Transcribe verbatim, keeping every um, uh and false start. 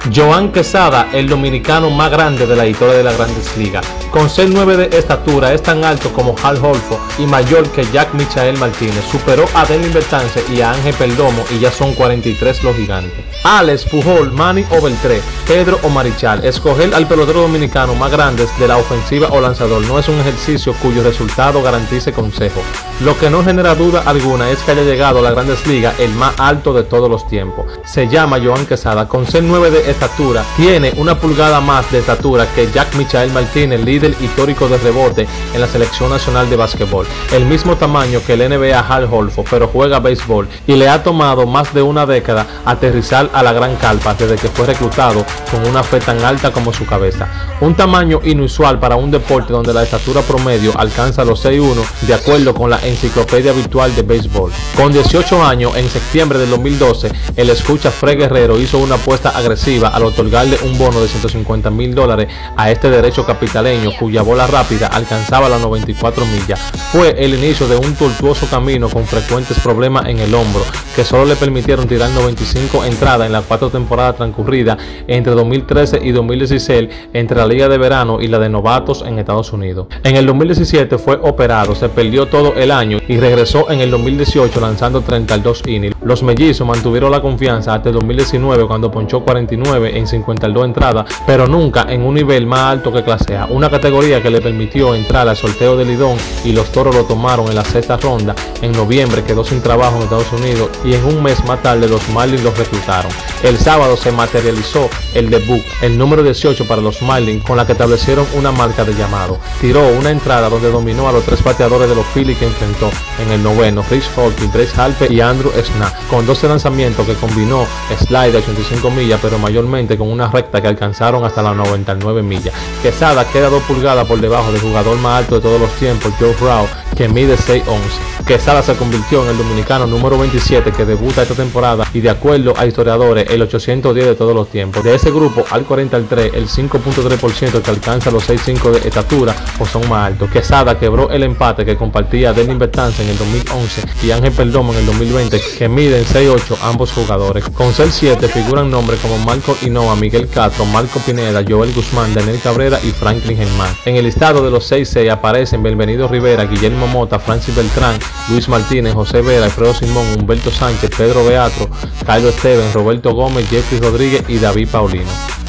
Joan Quesada, el dominicano más grande de la historia de las Grandes Ligas. Con seis nueve de estatura, es tan alto como Hal Holford y mayor que Jack Michael Martínez. Superó a Denlin Bertance y a Ángel Perdomo y ya son cuarenta y tres los gigantes. Alex Pujol, Manny o Beltré, Pedro o Marichal. Escoger al pelotero dominicano más grande de la ofensiva o lanzador no es un ejercicio cuyo resultado garantice consejo. Lo que no genera duda alguna es que haya llegado a las Grandes Ligas el más alto de todos los tiempos. Se llama Joan Quesada, con seis nueve de estatura, tiene una pulgada más de estatura que Jack Michael Martínez, líder histórico de rebote en la selección nacional de básquetbol. El mismo tamaño que el N B A Hal Holford, pero juega béisbol y le ha tomado más de una década aterrizar a la gran carpa desde que fue reclutado con una fe tan alta como su cabeza. Un tamaño inusual para un deporte donde la estatura promedio alcanza los seis uno de acuerdo con la enciclopedia virtual de béisbol. Con dieciocho años, en septiembre del dos mil doce, el escucha Fred Guerrero hizo una apuesta agresiva al otorgarle un bono de ciento cincuenta mil dólares a este derecho capitaleño cuya bola rápida alcanzaba las noventa y cuatro millas. Fue el inicio de un tortuoso camino con frecuentes problemas en el hombro que solo le permitieron tirar noventa y cinco entradas en las cuatro temporadas transcurridas entre dos mil trece y dos mil dieciséis entre la liga de verano y la de novatos en Estados Unidos. En el dos mil diecisiete fue operado, se perdió todo el año y regresó en el dos mil dieciocho lanzando treinta y dos innings. Los mellizos mantuvieron la confianza hasta el dos mil diecinueve cuando ponchó cuarenta y nueve en cincuenta y dos entradas, pero nunca en un nivel más alto que clase A, una categoría que le permitió entrar al sorteo de Lidón y los Toros lo tomaron en la sexta ronda. En noviembre quedó sin trabajo en Estados Unidos y en un mes más tarde los Marlins los reclutaron. El sábado se materializó el debut, el número dieciocho para los Marlins, con la que establecieron una marca de llamado. Tiró una entrada donde dominó a los tres bateadores de los Phillies que enfrentó en el noveno, Rich Hawkins, Bryce Harper y Andrew Snap, con doce lanzamientos que combinó slide de ochenta y cinco millas, pero mayormente con una recta que alcanzaron hasta las noventa y nueve millas. Quesada queda dos pulgadas por debajo del jugador más alto de todos los tiempos, Joe Rao, que mide seis once. Quesada se convirtió en el dominicano número veintisiete que debuta esta temporada y, de acuerdo a historiadores, el ochocientos diez de todos los tiempos. De ese grupo, al cuarenta y tres, el cinco punto tres por ciento que alcanza los seis cinco de estatura o son más altos. Quesada quebró el empate que compartía Denlin Bertance en el dos mil once y Ángel Perdomo en el dos mil veinte, que miden seis ocho ambos jugadores. Con seis siete figuran nombres como Marco Hinoa, Miguel Castro, Marco Pineda, Joel Guzmán, Daniel Cabrera y Franklin Germán. En el listado de los seis seis aparecen Belvenido Rivera, Guillermo Mota, Francis Beltrán, Luis Martínez, José Vera, Alfredo Simón, Humberto Sánchez, Pedro Beatro, Carlos Esteban, Roberto Gómez, Jeffrey Rodríguez y David Paulino.